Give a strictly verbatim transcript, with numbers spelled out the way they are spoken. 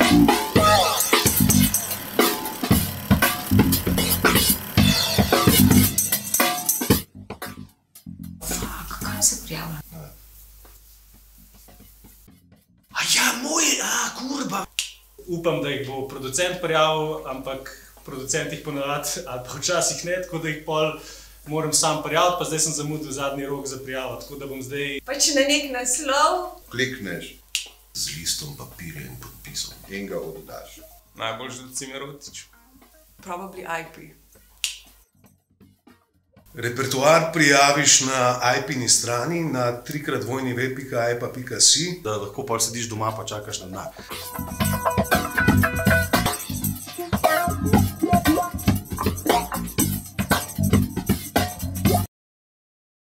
Kam se prijavlja? A ja, moj, a, kurba. Upam, da jih bo producent prijavil, ampak producent jih ponavadi, ali pa včasih ne, tako da jih pol moram sam prijaviti, pa zdaj sem zamudil zadnji rok za prijavo, tako da bom zdaj... Pač na nek naslov. Klikneš z listom papirja in podpisom in ga oddaš. Najboljši Decimir Rotič. Probably I P. Repertoar prijaviš na I P-ni strani na trikrat dvojni ve pika i p a pika si, da lahko pol sediš doma pa čakaš na denar.